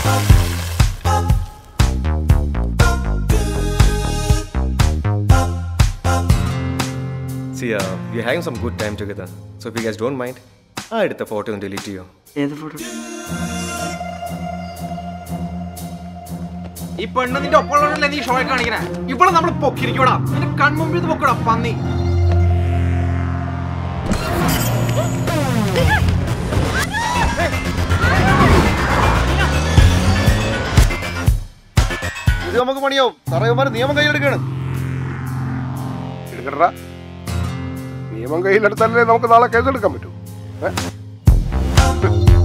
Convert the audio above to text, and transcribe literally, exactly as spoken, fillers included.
See, uh, we're having some good time together. So if you guys don't mind, I edit the photo and delete you. ഏത് photo? ഈ പെണ്ണ് നിന്റെ ഒപ്പമുള്ളവരല്ലേ നീ ഷോയെ കാണിക്കണേ? ഇവിടെ നമ്മൾ പൊക്കിരിക്കോടാ. നിന്റെ കൺമുമ്പിൽ നിന്ന് പൊക്കടാ പന്നി. ഇത് നമുക്ക് പണിയാവും. സാറേമാര് നിയമം കയ്യിലെടുക്കാണ്. എടുക്കട്ടാ. നിയമം കയ്യിലെടുത്താലേ നമുക്ക് നാളെ കേസെടുക്കാൻ പറ്റൂ.